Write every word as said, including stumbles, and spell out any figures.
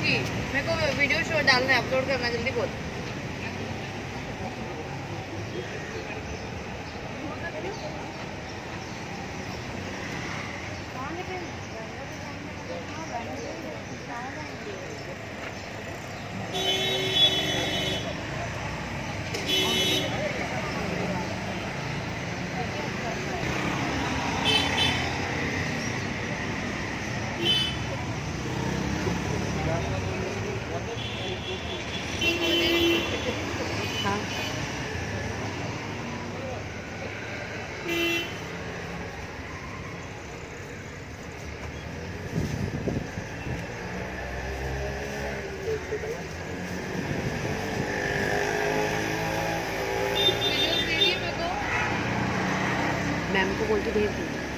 जी, मेरे को video show डालना है, अपलोड करना, जल्दी बोल। हाँ मैम को बोल के भेज दी।